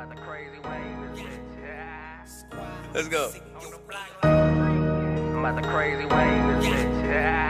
about the crazy way in this bitch. Let's go. I'm about the crazy way in this bitch.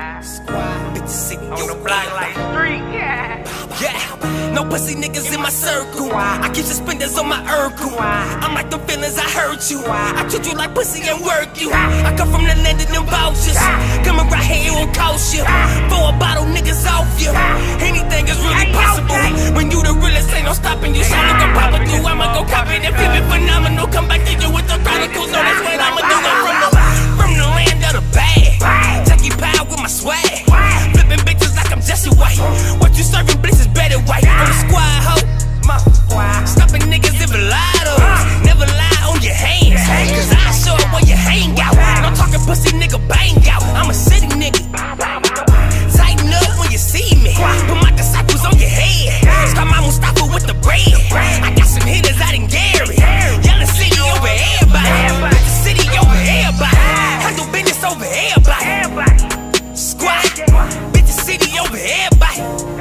On the block like street. Yeah, no pussy niggas in my circle. I keep suspenders on my Urkel. I'm like them feelings, I hurt you. I treat you like pussy and work you. I come from the land of them vouchers. Coming right here, it will cost you. For a bottle, niggas off you. Anything is really possible. When you the realest, ain't no stopping you. So look up, pop it through, I'ma go cop it. If it be phenomenal, come back to you with the chronicles. No, that's what I'ma do it from the land of the bad. Jackie Powell with my swag. Flipping bitches like I'm Jesse White. What you serving, bitch, is better white. On the squad, ho. Stopping niggas in Velados. Never lie on your hands, cause I show up where you hang out. No talking pussy, nigga, bang out. I'm a city nigga. Tighten up when you see me. Put my disciples on your head. Start my Mustafa with the bread. I got some hitters out in Gary. Yelling city over everybody. The city over everybody. Handle business over everybody. Squad. Bitch, the city over everybody.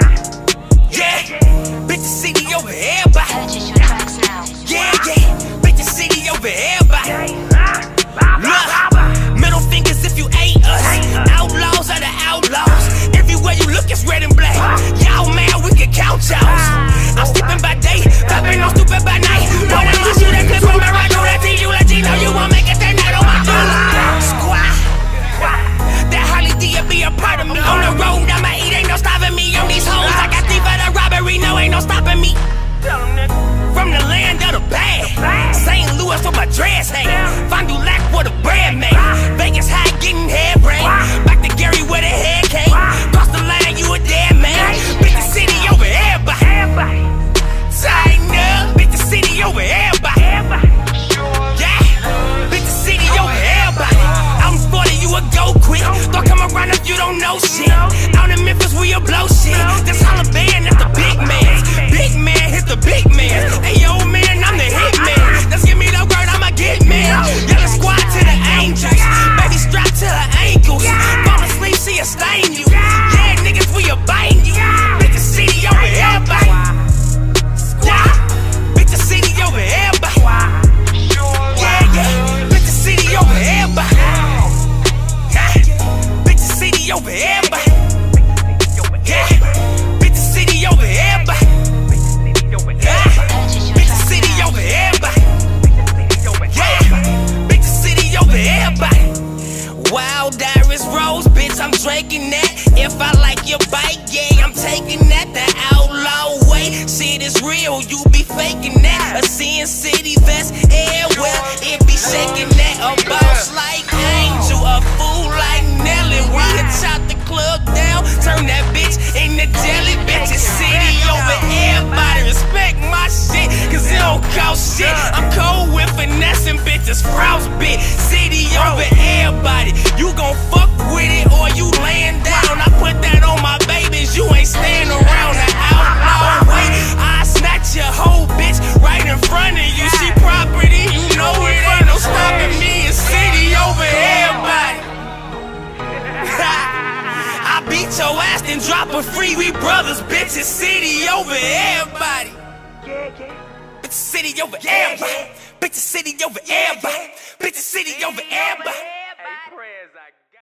Yeah. Bitch, the city over everybody. Yeah, yeah. Bitch, the city over everybody. Look, middle fingers if you ain't us. Outlaws are the outlaws. Everywhere you look, it's red and black. Y'all mad, we can count y'all. I'm sleeping by day, clapping on stupid by night. Rolling my shoe, that clip on my right, do that to you, let you know you won't make it that night on my dollar. Squad. That Harley D be a part of me. On the road, I'ma eat, ain't no stopping me. On these hoes, I got thief at a robbery, no, ain't no stopping me. From the land of the bad. St. Louis for my dress hang. Find you lack where the bread made. Vegas high getting head brain. Back to Gary where the head came. Cross the line, you a dead man. Bitch, the city over everybody. Tighten up. Bitch, the city over everybody. Yeah. Bitch, the city over everybody. Out in Florida, you a go quick. Don't come around if you don't know shit. Out in Memphis, we a blow shit. This Taliban, that's the big man. Big man hit the big man. Hey, yo, man, I'm the hit man. Let's give me the word, I'ma get man. Yellow squad to the angels. Baby strapped to her ankles. Fall asleep, see her stain you. Yeah, niggas, we a bang you. Bitch, the city over everybody. Yeah, bitch, the city over everybody. Yeah, yeah, bitch, the city over everybody. Bitch, the city over everybody. Yeah, bitch, the city over everybody. Bitch, the city over everybody. Yeah, bitch, the city over everybody. Wild Iris Rose, bitch, I'm drinking that. If I like your bike, yeah, I'm taking that. The outlaw way, shit is real, you be faking that. A Sin City vest, air well, it be shaking that. A boss like Angel, a fool like Nelly. We done chop the club down, turn that bitch into jelly. Bitch, the city over everybody. Respect my shit, cause it don't cost shit. I'm cold with finessing bitches, frostbit. City over everybody. You gon' fuck with it or you laying down. I put that on my babies, you ain't staying around the outlaw way. I snatch your whole bitch right in front of you. She property, you know it ain't no stopping me. It's city over everybody. I beat your ass and drop her free. We brothers, bitch. It's city over everybody. Bitch, city over everybody. Bitch, the city over everybody. Bitch, the city over everybody.